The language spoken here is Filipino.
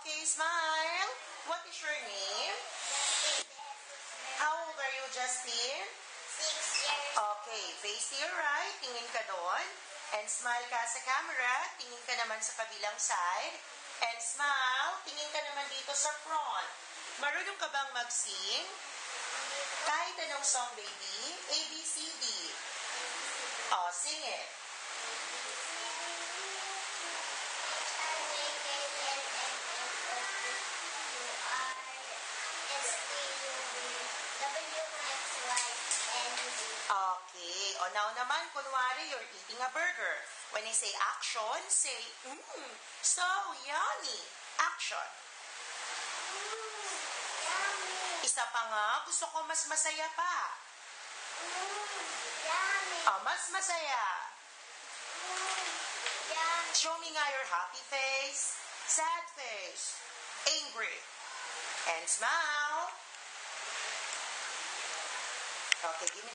Okay, smile. What is your name? How old are you, Justin? 6 years. Okay, face to your right. Tingin ka doon. And smile ka sa camera. Tingin ka naman sa kabilang side. And smile. Tingin ka naman dito sa front. Marunong ka bang mag-sing? Kahit anong song, baby. A, B, C, D. Oh, sing it. Okay. O now naman, kunwari, you're eating a burger. When I say action, say, so yummy. Action. Isa pa nga, gusto ko mas masaya pa. Oh, mas masaya. Show me nga your happy face, sad face, angry, and smile. Okay, give me